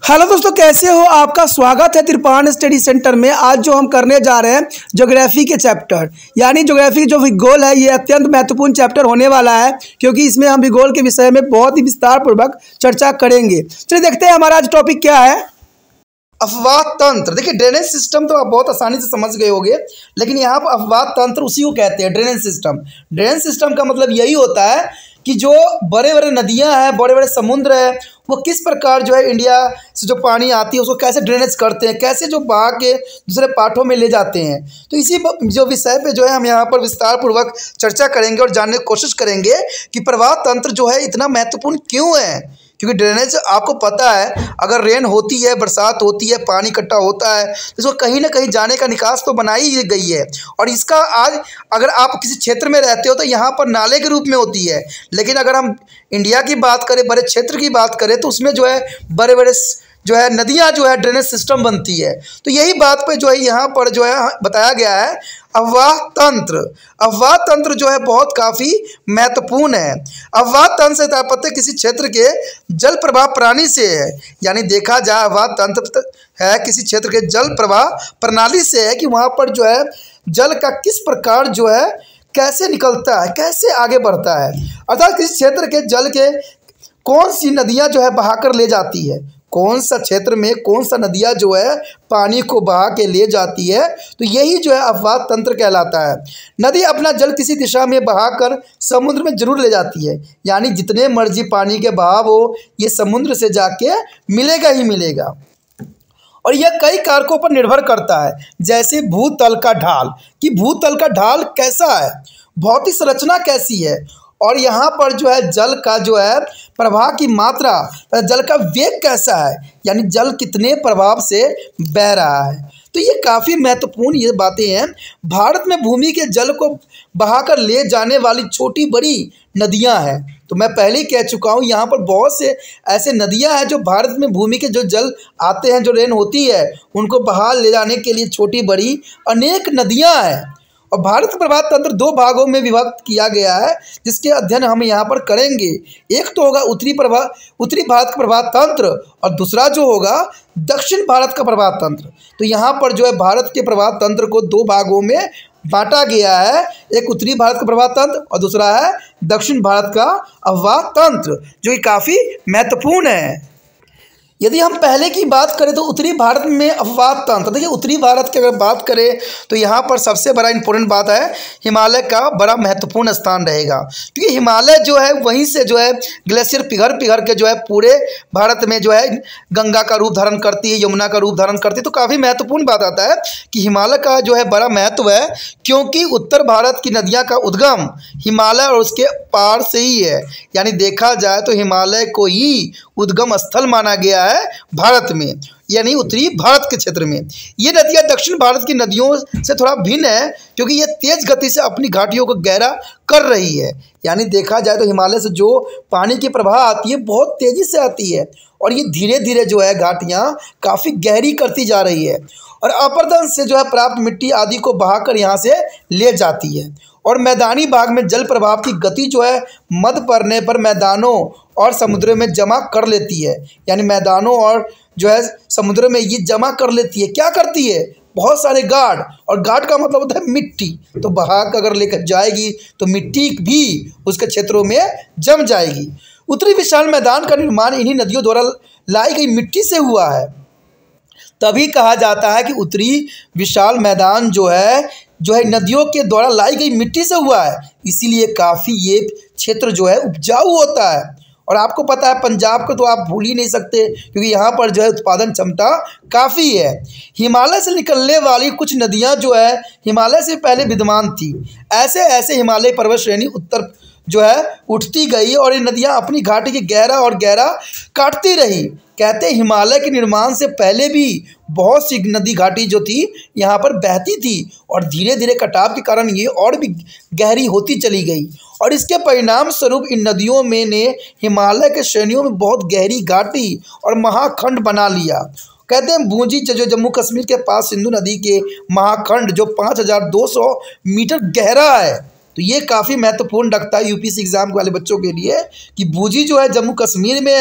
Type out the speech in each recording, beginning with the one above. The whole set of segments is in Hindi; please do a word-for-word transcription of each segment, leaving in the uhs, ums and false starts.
हेलो दोस्तों, कैसे हो? आपका स्वागत है त्रिपाण स्टडी सेंटर में। आज जो हम करने जा रहे हैं ज्योग्राफी के चैप्टर यानी ज्योग्राफी जो भूगोल है, ये अत्यंत महत्वपूर्ण चैप्टर होने वाला है क्योंकि इसमें हम भूगोल के विषय में बहुत ही विस्तार पूर्वक चर्चा करेंगे। चलिए देखते हैं हमारा आज टॉपिक क्या है। अफवाह तंत्र। देखिए, ड्रेनेज सिस्टम तो आप बहुत आसानी से समझ गए होंगे, लेकिन यहाँ पर अफवाह तंत्र उसी को कहते हैं, ड्रेनेज सिस्टम। ड्रेनेज सिस्टम का मतलब यही होता है कि जो बड़े बड़े नदियाँ हैं, बड़े बड़े समुद्र हैं, वो किस प्रकार जो है इंडिया से जो पानी आती है उसको कैसे ड्रेनेज करते हैं, कैसे जो बहा के दूसरे पार्टों में ले जाते हैं। तो इसी जो विषय पे जो है हम यहाँ पर विस्तार पूर्वक चर्चा करेंगे और जानने की कोशिश करेंगे कि प्रवाह तंत्र जो है इतना महत्वपूर्ण क्यों है। क्योंकि ड्रेनेज आपको पता है, अगर रेन होती है, बरसात होती है, पानी इकट्ठा होता है, तो इसको कहीं ना कहीं जाने का निकास तो बनाई ही गई है। और इसका आज अगर आप किसी क्षेत्र में रहते हो तो यहाँ पर नाले के रूप में होती है, लेकिन अगर हम इंडिया की बात करें, बड़े क्षेत्र की बात करें, तो उसमें जो है बड़े बड़े जो है नदियाँ जो है ड्रेनेज सिस्टम बनती है। तो यही बात पे जो है यहाँ पर जो है बताया गया है अफवाह तंत्र। अफवाह तंत्र जो है बहुत काफ़ी महत्वपूर्ण है। अफवाह तंत्र से तात्पर्य किसी क्षेत्र के जल प्रवाह प्रणाली से है, यानी देखा जाए अफवाह तंत्र है किसी क्षेत्र के जल प्रवाह प्रणाली से है कि वहाँ पर जो है जल का किस प्रकार जो है कैसे निकलता है, कैसे आगे बढ़ता है। अर्थात किसी क्षेत्र के जल के कौन सी नदियाँ जो है बहाकर ले जाती है, कौन सा क्षेत्र में कौन सा नदियाँ जो है पानी को बहा के ले जाती है, तो यही जो है अफवाह तंत्र कहलाता है। नदी अपना जल किसी दिशा में बहाकर समुद्र में जरूर ले जाती है, यानी जितने मर्जी पानी के बहाव हो, ये समुद्र से जाके मिलेगा ही मिलेगा। और यह कई कारकों पर निर्भर करता है, जैसे भूतल का ढाल, कि भूतल का ढाल कैसा है, भौतिक संरचना कैसी है, और यहाँ पर जो है जल का जो है प्रवाह की मात्रा, जल का वेग कैसा है, यानी जल कितने प्रभाव से बह रहा है। तो ये काफ़ी महत्वपूर्ण ये बातें हैं। भारत में भूमि के जल को बहाकर ले जाने वाली छोटी बड़ी नदियां हैं। तो मैं पहले ही कह चुका हूँ, यहाँ पर बहुत से ऐसे नदियां हैं जो भारत में भूमि के जो जल आते हैं, जो रेन होती है, उनको बहा ले जाने के लिए छोटी बड़ी अनेक नदियाँ हैं। और भारत प्रवाह तंत्र दो भागों में विभक्त किया गया है, जिसके अध्ययन हम यहाँ पर करेंगे। एक तो होगा उत्तरी प्रवाह उत्तरी भारत का प्रवाह तंत्र, और दूसरा जो होगा दक्षिण भारत का प्रवाह तंत्र। तो यहाँ पर जो है भारत के प्रवाह तंत्र को दो भागों में बांटा गया है, एक उत्तरी भारत का प्रवाह तंत्र और दूसरा है दक्षिण भारत का अफवाह तंत्र, जो कि काफ़ी महत्वपूर्ण है। यदि हम पहले की बात करें तो उत्तरी भारत में अफवाह तंत्र, देखिए उत्तरी भारत की अगर बात करें तो यहाँ पर सबसे बड़ा इंपॉर्टेंट बात है, हिमालय का बड़ा महत्वपूर्ण स्थान रहेगा। क्योंकि हिमालय जो है वहीं से जो है ग्लेशियर पिघल पिघल के जो है पूरे भारत में जो है गंगा का रूप धारण करती है, यमुना का रूप धारण करती है। तो काफ़ी महत्वपूर्ण बात आता है कि हिमालय का जो है बड़ा महत्व है, क्योंकि उत्तर भारत की नदियाँ का उद्गम हिमालय और उसके पार से ही है। यानी देखा जाए तो हिमालय को ही उद्गम स्थल माना गया है भारत में, यानी उत्तरी भारत के क्षेत्र में। ये नदियाँ दक्षिण भारत की नदियों से थोड़ा भिन्न है, क्योंकि ये तेज गति से अपनी घाटियों को गहरा कर रही है। यानी देखा जाए तो हिमालय से जो पानी की प्रवाह आती है बहुत तेज़ी से आती है, और ये धीरे धीरे जो है घाटियाँ काफ़ी गहरी करती जा रही है, और अपरदन से जो है प्राप्त मिट्टी आदि को बहाकर यहाँ से ले जाती है। और मैदानी भाग में जल प्रवाह की गति जो है मध्य पड़ने पर मैदानों और समुद्रों में जमा कर लेती है, यानी मैदानों और जो है समुद्र में ये जमा कर लेती है। क्या करती है? बहुत सारे गाढ़, और गाढ़ का मतलब होता है मिट्टी। तो बहा कर अगर लेकर जाएगी तो मिट्टी भी उसके क्षेत्रों में जम जाएगी। उत्तरी विशाल मैदान का निर्माण इन्हीं नदियों द्वारा लाई गई मिट्टी से हुआ है। तभी कहा जाता है कि उत्तरी विशाल मैदान जो है जो है नदियों के द्वारा लाई गई मिट्टी से हुआ है, इसीलिए काफ़ी ये क्षेत्र जो है उपजाऊ होता है। और आपको पता है पंजाब को तो आप भूल ही नहीं सकते, क्योंकि यहाँ पर जो है उत्पादन क्षमता काफ़ी है। हिमालय से निकलने वाली कुछ नदियाँ जो है हिमालय से पहले विद्यमान थी। ऐसे ऐसे हिमालय पर्वत श्रेणी उत्तर जो है उठती गई, और ये नदियाँ अपनी घाटी की गहरा और गहरा काटती रही। कहते हैं हिमालय के निर्माण से पहले भी बहुत सी नदी घाटी जो थी यहाँ पर बहती थी, और धीरे धीरे कटाव के कारण ये और भी गहरी होती चली गई, और इसके परिणाम स्वरूप इन नदियों में ने हिमालय के श्रेणियों में बहुत गहरी घाटी और महाखंड बना लिया। कहते हैं बूंजी जो जम्मू कश्मीर के पास सिंधु नदी के महाखंड जो पाँच हज़ार दो सौ मीटर गहरा है। तो ये काफ़ी महत्वपूर्ण रखता है यूपीएससी एग्जाम वाले बच्चों के लिए कि बूंजी जो है जम्मू कश्मीर में है,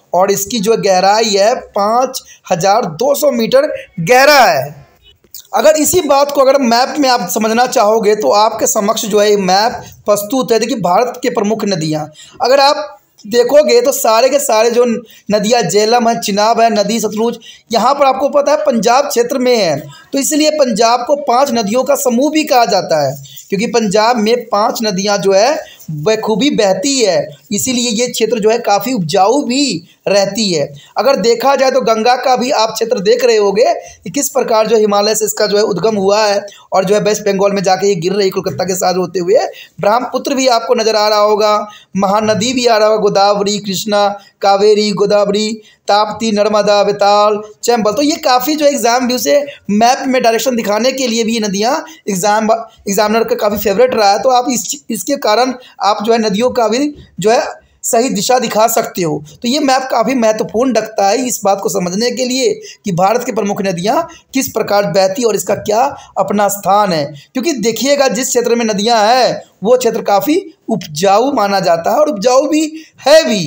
और इसकी जो गहराई है पाँच हजार दो सौ मीटर गहरा है। अगर इसी बात को अगर मैप में आप समझना चाहोगे तो आपके समक्ष जो है मैप प्रस्तुत है। देखिए भारत के प्रमुख नदियाँ अगर आप देखोगे तो सारे के सारे जो नदियाँ झेलम है, चिनाब है, नदी सतलुज, यहाँ पर आपको पता है पंजाब क्षेत्र में है, तो इसलिए पंजाब को पांच नदियों का समूह भी कहा जाता है, क्योंकि पंजाब में पांच नदियाँ जो है बखूबी बहती है, इसीलिए ये क्षेत्र जो है काफ़ी उपजाऊ भी रहती है। अगर देखा जाए तो गंगा का भी आप क्षेत्र देख रहे होगे कि किस प्रकार जो हिमालय से इसका जो है उद्गम हुआ है और जो है वेस्ट बंगाल में जाके ये गिर रही कोलकाता के साथ होते हुए। ब्रह्मपुत्र भी आपको नज़र आ रहा होगा, महानदी भी आ रहा होगा, गोदावरी, कृष्णा, कावेरी, गोदावरी, ताप्ती, नर्मदा, बेताल, चंबल। तो ये काफ़ी जो एग्जाम व्यू से मैप में डायरेक्शन दिखाने के लिए भी ये नदियाँ एग्जाम एग्जामिनर का काफ़ी फेवरेट रहा है। तो आप इस इसके कारण आप जो है नदियों का भी जो है सही दिशा दिखा सकते हो। तो ये मैप काफ़ी महत्वपूर्ण रखता है इस बात को समझने के लिए कि भारत की प्रमुख नदियाँ किस प्रकार बहती और इसका क्या अपना स्थान है। क्योंकि देखिएगा जिस क्षेत्र में नदियाँ हैं वो क्षेत्र काफ़ी उपजाऊ माना जाता है और उपजाऊ भी है भी।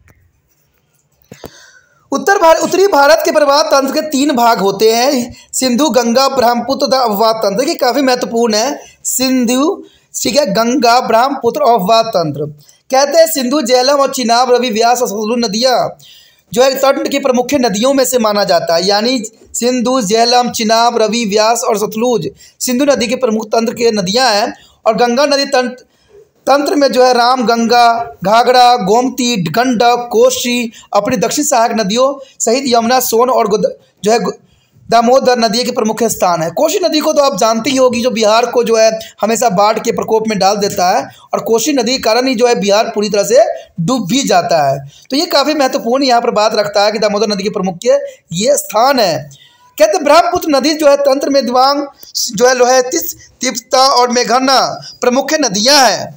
उत्तर भारत उत्तरी भारत के प्रवाह तंत्र के तीन भाग होते हैं, सिंधु, गंगा, ब्रह्मपुत्र तथा अववाह तंत्र। देखिए काफ़ी महत्वपूर्ण है, सिंधु, ठीक है, गंगा, ब्रह्मपुत्र और अववाह तंत्र। कहते हैं सिंधु, झेलम और चिनाब, रवि, व्यास और सतलुज नदियाँ जो है तंत्र की प्रमुख नदियों में से माना जाता है। यानी सिंधु, झेलम, चिनाब, रवि, व्यास और सतलुज सिंधु नदी के प्रमुख तंत्र के नदियाँ हैं। और गंगा नदी तंत्र तंत्र में जो है राम गंगा, घाघरा, गोमती, गंडक, कोसी अपनी दक्षिण सहायक नदियों सहित यमुना, सोन और जो है दामोदर नदी के प्रमुख स्थान है। कोसी नदी को तो आप जानती ही होगी, जो बिहार को जो है हमेशा बाढ़ के प्रकोप में डाल देता है और कोसी नदी के कारण ही जो है बिहार पूरी तरह से डूब भी जाता है। तो ये काफ़ी महत्वपूर्ण यहाँ पर बात रखता है कि दामोदर नदी के प्रमुख के ये स्थान है। कहते ब्रह्मपुत्र नदी जो है तंत्र में दिबांग जो है लोहित, तिस्ता और मेघना प्रमुख नदियाँ हैं।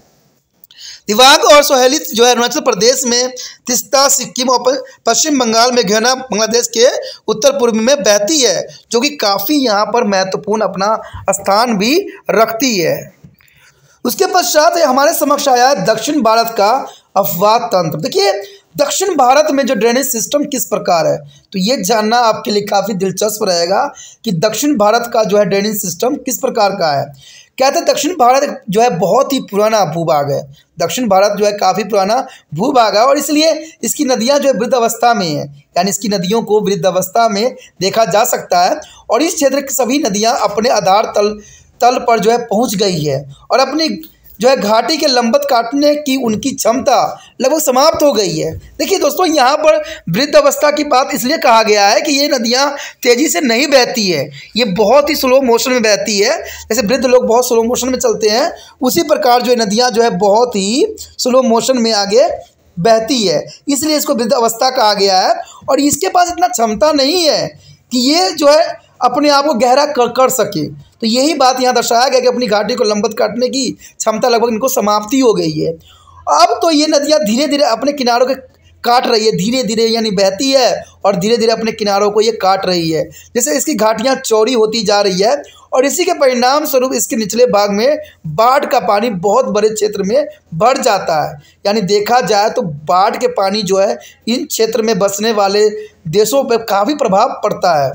दिबांग और सोहेलित जो है अरुणाचल प्रदेश में, तिस्ता सिक्किम और पश्चिम बंगाल में, मेघना बांग्लादेश के उत्तर पूर्व में बहती है, जो कि काफ़ी यहाँ पर महत्वपूर्ण अपना स्थान भी रखती है। उसके पश्चात हमारे समक्ष आया है दक्षिण भारत का अववाह तंत्र। देखिए दक्षिण भारत में जो ड्रेनेज सिस्टम किस प्रकार है, तो ये जानना आपके लिए काफ़ी दिलचस्प रहेगा कि दक्षिण भारत का जो है ड्रेनेज सिस्टम किस प्रकार का है। कहते हैं दक्षिण भारत जो है बहुत ही पुराना भूभाग है, दक्षिण भारत जो है काफ़ी पुराना भूभाग है और इसलिए इसकी नदियां जो है वृद्ध अवस्था में है, यानी इसकी नदियों को वृद्ध अवस्था में देखा जा सकता है। और इस क्षेत्र की सभी नदियां अपने आधार तल तल पर जो है पहुंच गई है और अपनी जो है घाटी के लंबत काटने की उनकी क्षमता लगभग समाप्त हो गई है। देखिए दोस्तों यहाँ पर वृद्ध अवस्था की बात इसलिए कहा गया है कि ये नदियाँ तेज़ी से नहीं बहती है, ये बहुत ही स्लो मोशन में बहती है। जैसे वृद्ध लोग बहुत स्लो मोशन में चलते हैं उसी प्रकार जो है नदियाँ जो है बहुत ही स्लो मोशन में आगे बहती है, इसलिए इसको वृद्ध अवस्था कहा गया है। और इसके पास इतना क्षमता नहीं है कि ये जो है अपने आप को गहरा कर कर सके। तो यही बात यहाँ दर्शाया गया कि अपनी घाटी को लंबत काटने की क्षमता लगभग इनको समाप्ति हो गई है। अब तो ये नदियाँ धीरे धीरे अपने किनारों के काट रही है, धीरे धीरे यानी बहती है और धीरे धीरे अपने किनारों को ये काट रही है, जैसे इसकी घाटियाँ चौड़ी होती जा रही है। और इसी के परिणाम स्वरूप इसके निचले भाग में बाढ़ का पानी बहुत बड़े क्षेत्र में बढ़ जाता है। यानी देखा जाए तो बाढ़ के पानी जो है इन क्षेत्र में बसने वाले देशों पर काफ़ी प्रभाव पड़ता है।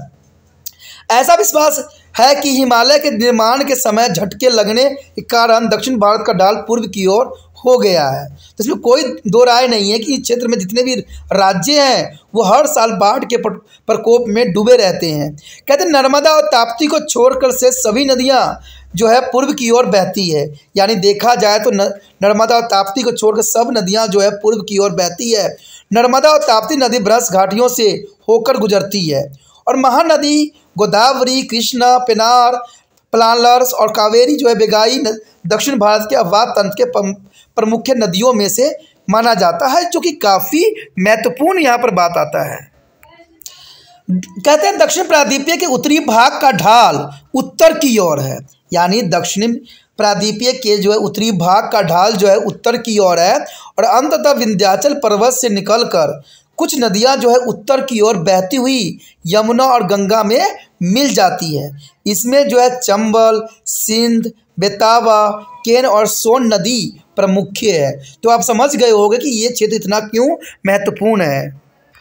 ऐसा विश्वास है कि हिमालय के निर्माण के समय झटके लगने के कारण दक्षिण भारत का ढाल पूर्व की ओर हो गया है। तो इसमें कोई दो राय नहीं है कि इस क्षेत्र में जितने भी राज्य हैं वो हर साल बाढ़ के प्रकोप में डूबे रहते हैं। कहते हैं नर्मदा और ताप्ती को छोड़कर से सभी नदियां जो है पूर्व की ओर बहती है। यानी देखा जाए तो नर्मदा और ताप्ती को छोड़कर सब नदियां जो है पूर्व की ओर बहती है। नर्मदा और ताप्ती नदी ब्रज घाटियों से होकर गुजरती है और महानदी गोदावरी, कृष्णा, पेनार, पलालर्स और कावेरी जो है बेगाई दक्षिण भारत के अववाह तंत्र के प्रमुख नदियों में से माना जाता है, जो कि काफ़ी महत्वपूर्ण यहाँ पर बात आता है। कहते हैं दक्षिण प्रायद्वीपीय के उत्तरी भाग का ढाल उत्तर की ओर है, यानी दक्षिण प्रायद्वीपीय के जो है उत्तरी भाग का ढाल जो है उत्तर की ओर है और अंततः विंध्याचल पर्वत से निकलकर कुछ नदियां जो है उत्तर की ओर बहती हुई यमुना और गंगा में मिल जाती है। इसमें जो है चंबल, सिंध, बेतावा, केन और सोन नदी प्रमुख है। तो आप समझ गए होंगे कि ये क्षेत्र इतना क्यों महत्वपूर्ण है।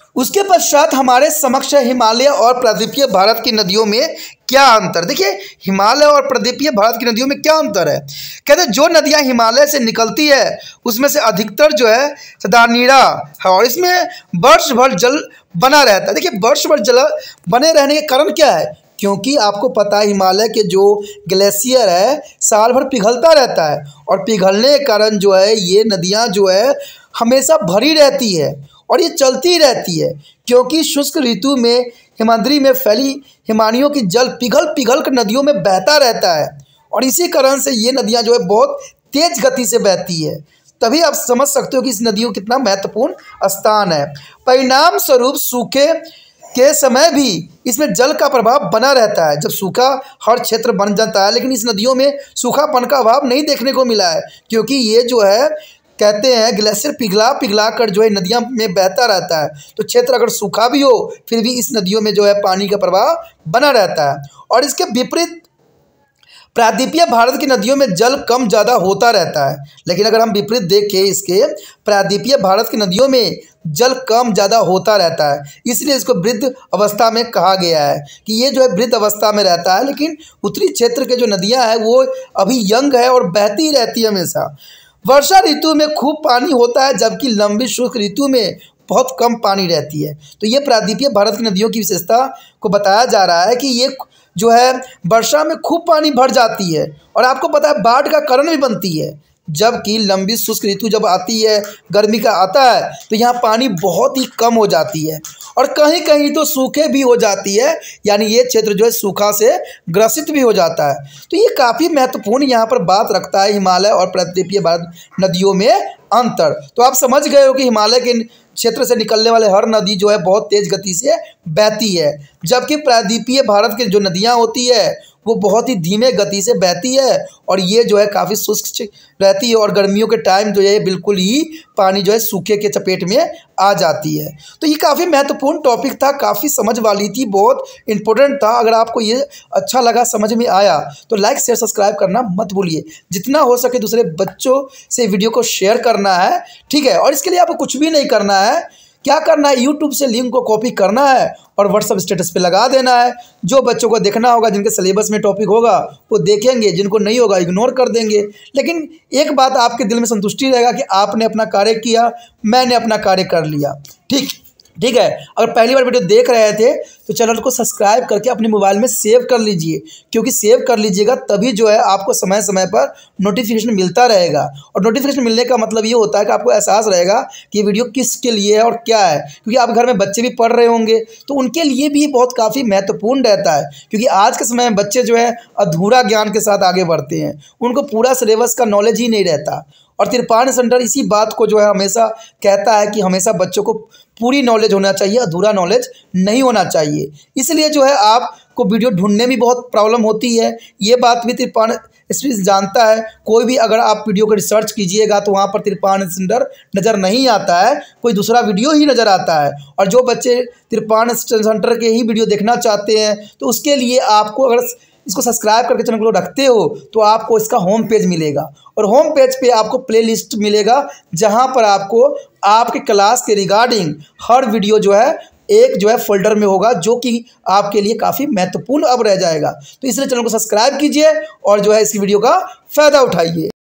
उसके पश्चात हमारे समक्ष है हिमालय और प्रायद्वीपीय भारत की नदियों में क्या अंतर। देखिए हिमालय और प्रायद्वीपीय भारत की नदियों में क्या अंतर है। कहते हैं जो नदियां हिमालय से निकलती है उसमें से अधिकतर जो है सदानीरा है और इसमें वर्ष भर जल बना रहता है। देखिए वर्ष भर जल बने रहने के कारण क्या है, क्योंकि आपको पता है हिमालय के जो ग्लेशियर है साल भर पिघलता रहता है और पिघलने के कारण जो है ये नदियाँ जो है हमेशा भरी रहती है और ये चलती रहती है, क्योंकि शुष्क ऋतु में हिमाद्री में फैली हिमानियों की जल पिघल पिघल कर नदियों में बहता रहता है और इसी कारण से ये नदियाँ जो है बहुत तेज गति से बहती है। तभी आप समझ सकते हो कि इस नदियों कितना महत्वपूर्ण स्थान है। परिणाम स्वरूप सूखे के समय भी इसमें जल का प्रभाव बना रहता है। जब सूखा हर क्षेत्र बन जाता है, लेकिन इस नदियों में सूखापन का अभाव नहीं देखने को मिला है, क्योंकि ये जो है कहते हैं ग्लेशियर पिघला पिघला कर जो है नदियाँ में बहता रहता है। तो क्षेत्र अगर सूखा भी हो फिर भी इस नदियों में जो है पानी का प्रवाह बना रहता है। और इसके विपरीत प्रायद्वीपीय भारत की नदियों में जल कम ज़्यादा होता रहता है। लेकिन अगर हम विपरीत देखें इसके प्रायद्वीपीय भारत की नदियों में जल कम ज़्यादा होता रहता है, इसलिए इसको वृद्ध अवस्था में कहा गया है कि ये जो है वृद्ध अवस्था में रहता है। लेकिन उत्तरी क्षेत्र के जो नदियाँ हैं वो अभी यंग है और बहती रहती है हमेशा। वर्षा ऋतु में खूब पानी होता है जबकि लंबी शुष्क ऋतु में बहुत कम पानी रहती है। तो ये प्रायद्वीपीय भारत की नदियों की विशेषता को बताया जा रहा है कि ये जो है वर्षा में खूब पानी भर जाती है और आपको पता है बाढ़ का कारण भी बनती है। जबकि लंबी शुष्क ऋतु जब आती है, गर्मी का आता है, तो यहाँ पानी बहुत ही कम हो जाती है और कहीं कहीं तो सूखे भी हो जाती है, यानी ये क्षेत्र जो है सूखा से ग्रसित भी हो जाता है। तो ये काफ़ी महत्वपूर्ण यहाँ पर बात रखता है हिमालय और प्रायद्वीपीय भारत नदियों में अंतर। तो आप समझ गए हो कि हिमालय के क्षेत्र से निकलने वाले हर नदी जो है बहुत तेज गति से बहती है, जबकि प्रायद्वीपीय भारत की जो नदियाँ होती है वो बहुत ही धीमे गति से बहती है और ये जो है काफ़ी शुष्क रहती है और गर्मियों के टाइम जो है बिल्कुल ही पानी जो है सूखे के चपेट में आ जाती है। तो ये काफ़ी महत्वपूर्ण टॉपिक था, काफ़ी समझ वाली थी, बहुत इंपॉर्टेंट था। अगर आपको ये अच्छा लगा, समझ में आया तो लाइक शेयर सब्सक्राइब करना मत भूलिए। जितना हो सके दूसरे बच्चों से वीडियो को शेयर करना है, ठीक है। और इसके लिए आपको कुछ भी नहीं करना है, क्या करना है यूट्यूब से लिंक को कॉपी करना है और व्हाट्सएप स्टेटस पे लगा देना है। जो बच्चों को देखना होगा, जिनके सिलेबस में टॉपिक होगा वो देखेंगे, जिनको नहीं होगा इग्नोर कर देंगे। लेकिन एक बात आपके दिल में संतुष्टि रहेगा कि आपने अपना कार्य किया, मैंने अपना कार्य कर लिया। ठीक ठीक है। अगर पहली बार वीडियो देख रहे थे तो चैनल को सब्सक्राइब करके अपने मोबाइल में सेव कर लीजिए, क्योंकि सेव कर लीजिएगा तभी जो है आपको समय समय पर नोटिफिकेशन मिलता रहेगा। और नोटिफिकेशन मिलने का मतलब ये होता है कि आपको एहसास रहेगा कि ये वीडियो किसके लिए है और क्या है, क्योंकि आप घर में बच्चे भी पढ़ रहे होंगे तो उनके लिए भी बहुत काफ़ी महत्वपूर्ण रहता है। क्योंकि आज के समय में बच्चे जो है अधूरा ज्ञान के साथ आगे बढ़ते हैं, उनको पूरा सिलेबस का नॉलेज ही नहीं रहता। और त्रिपाठी सेंटर इसी बात को जो है हमेशा कहता है कि हमेशा बच्चों को पूरी नॉलेज होना चाहिए, अधूरा नॉलेज नहीं होना चाहिए। इसलिए जो है आपको वीडियो ढूंढने में बहुत प्रॉब्लम होती है, ये बात भी त्रिपाठी स्पेशलिस्ट जानता है। कोई भी अगर आप वीडियो को रिसर्च कीजिएगा तो वहाँ पर त्रिपाठी सेंटर नज़र नहीं आता है, कोई दूसरा वीडियो ही नज़र आता है। और जो बच्चे त्रिपाठी सेंटर के ही वीडियो देखना चाहते हैं तो उसके लिए आपको अगर इसको सब्सक्राइब करके चैनल को रखते हो तो आपको इसका होम पेज मिलेगा और होम पेज पे आपको प्लेलिस्ट मिलेगा, जहां पर आपको आपके क्लास के रिगार्डिंग हर वीडियो जो है एक जो है फोल्डर में होगा, जो कि आपके लिए काफ़ी महत्वपूर्ण अब रह जाएगा। तो इसलिए चैनल को सब्सक्राइब कीजिए और जो है इस वीडियो का फ़ायदा उठाइए।